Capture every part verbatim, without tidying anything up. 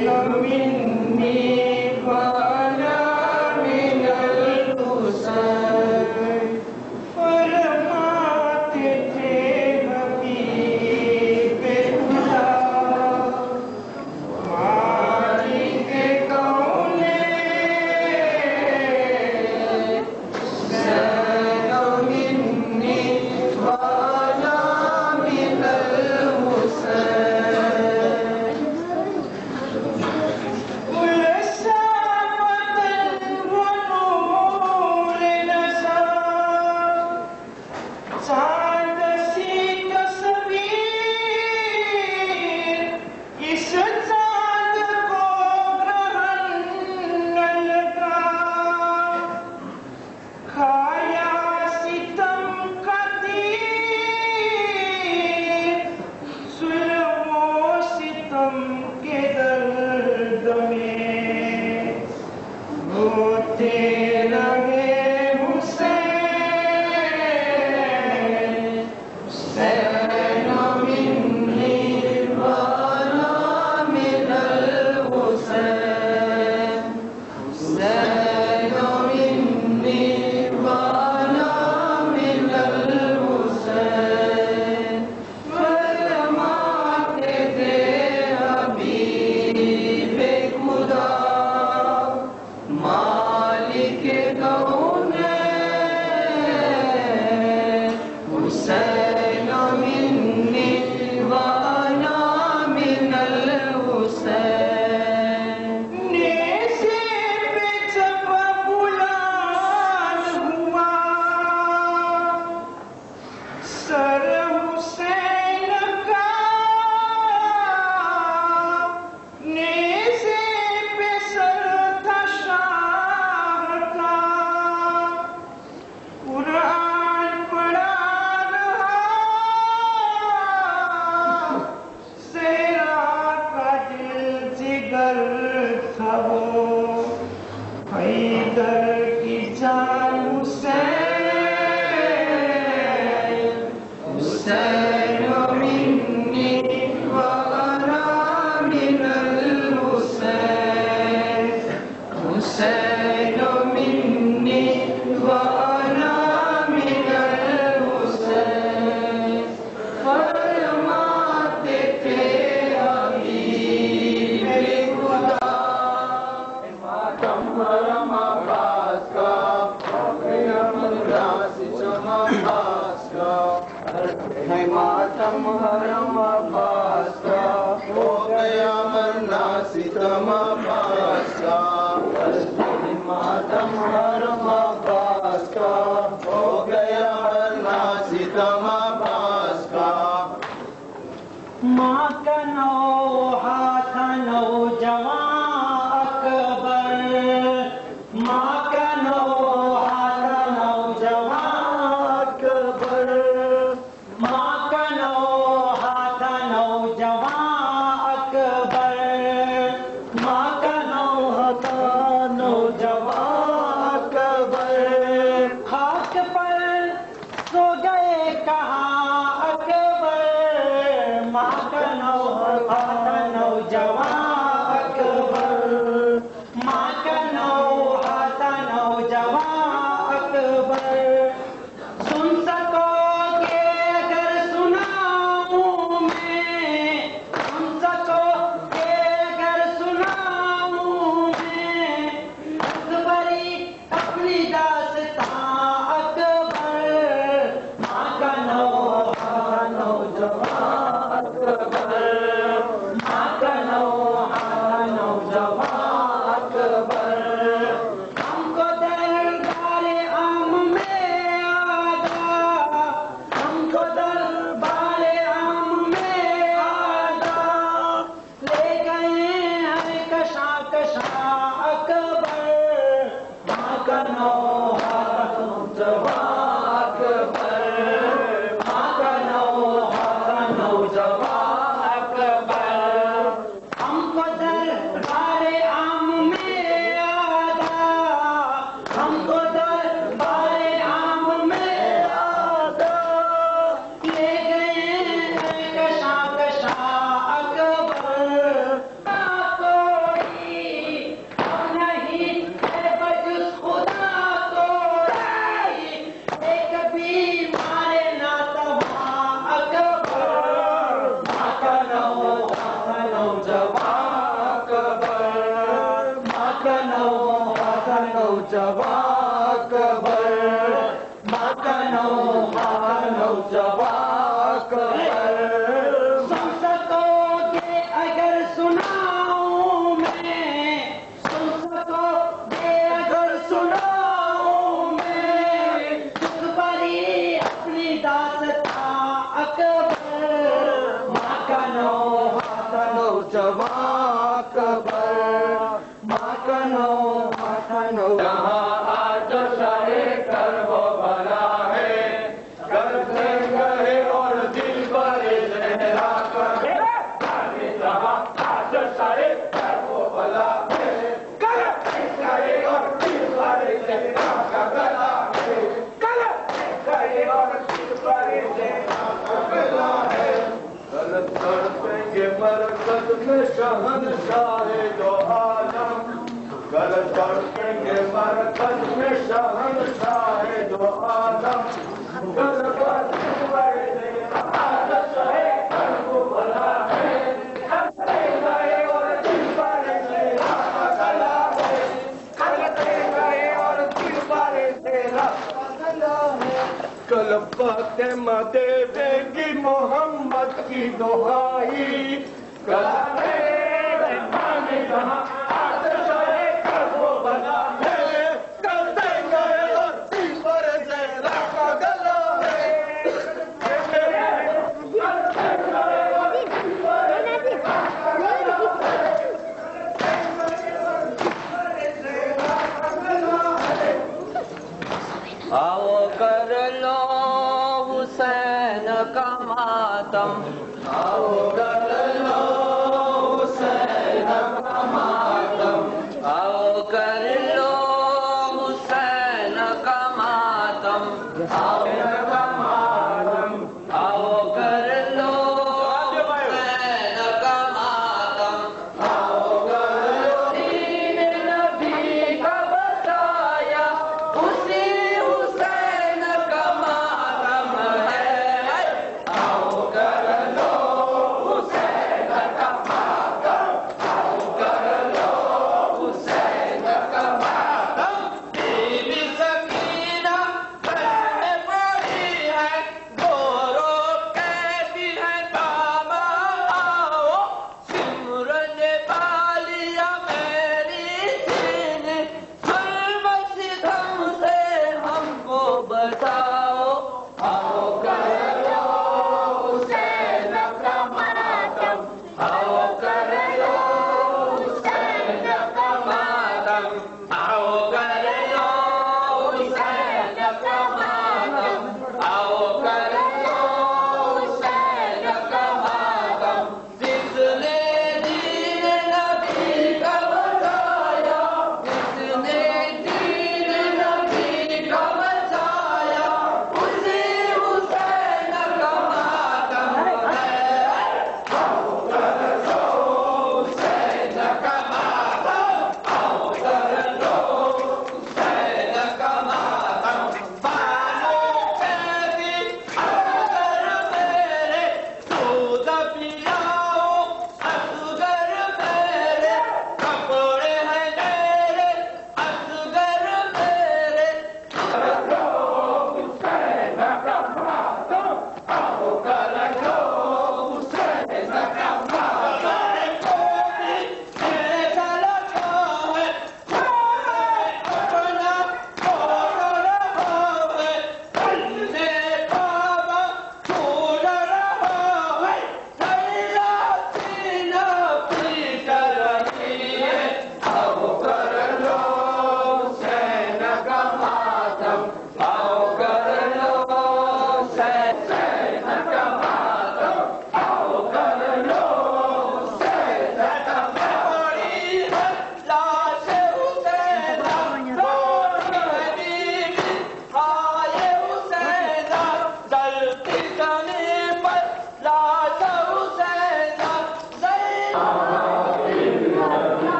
सुन सकोगे अगर सुनाऊं जवाक बर माकनो माकनो जवाक बर सुन सकोगे अगर सुनाऊं मैं सुन सकोगे अगर सुनाऊं मैं दुख भरी अपनी दास्तां अकबर माकनो माकनो जवाक बर माकनो माकनो जहाँ आज शाहे कर वो भला है कर से गए और दिल पर लहरा कर जहाँ आज शाहे कर वो भला है कर से गए और दिल पर लहरा का गला है कर से गए और दिल पर लहरा का गला है कल तड़पेंगे मरकज में शहंशाह दो आलम कल तड़पेंगे मरकज में शहंशाह दो आलम कल तड़पेंगे आज शाहे कर वो भला है कर से गए और दिल पर लहरा का गला है कर से गए और दिल पर लहरा का गला है कल फातिमा देवेगी मोहम्मद की दुहाई कल मेरे माने जहाँ आज शाहे कर वो भला है कल से गए और दिल पर लहरा का गला है कल से गए और दिल पर लहरा का गला है आओ कर लो हुसैन का मातम आओ कर लो हुसैन का मातम आओ कर लो हुसैन का मातम आओ का मातम आओ कर लो हुसैन का मातम आओ कर लो दीन नबी का बताया उसी हुसैन का मातम है आओ कर लो Hussain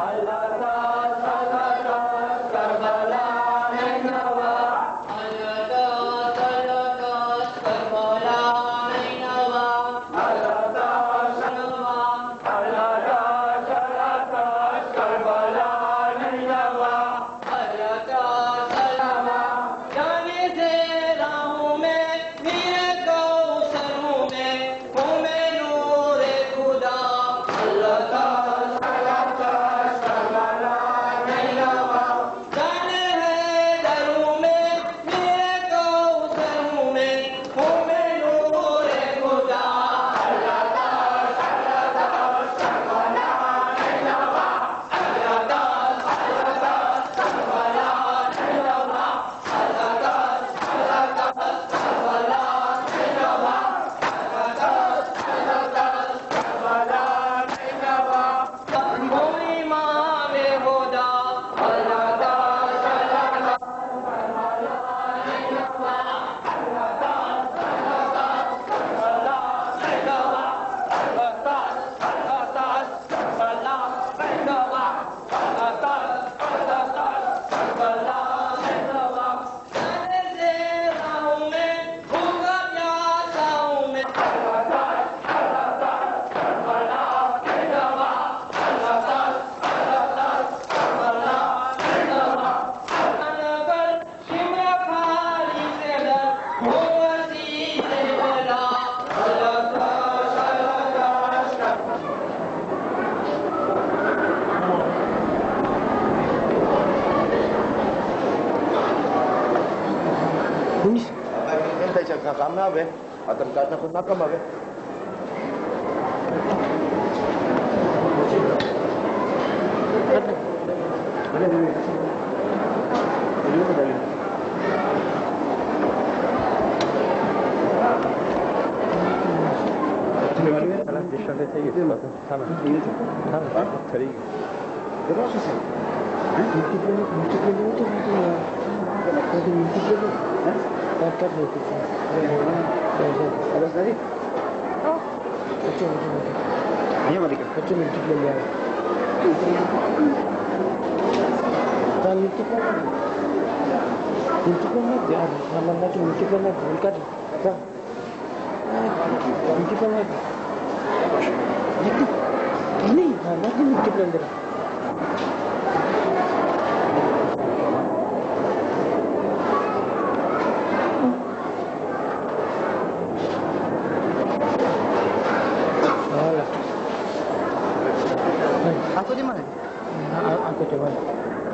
Kami abe, akan kata pun nakam abe. Mana ni? Ini mana ni? Terima kasih. Salam disha le चाहिए. Salam. Ini tu. Salam. Tadi. Terus sih. Mungkin boleh, mungkin boleh tu macam mana? Kalau mungkin boleh. Hah? Tak tak boleh. Ada tadi? Oh. Kecil. Ini mana dia? Kecil mungkin boleh. Dan itu pun, itu pun ada. Nama nama mungkin boleh. Mungkin. Tak. Mungkin boleh. Itu. Ini. Nama mungkin boleh. Aku di mana? Aku di mana?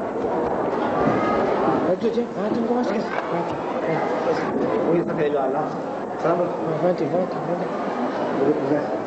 Aduh je, aduh kau masuk. Oh, itu saya jual lah. Salam. Nanti, nanti, nanti.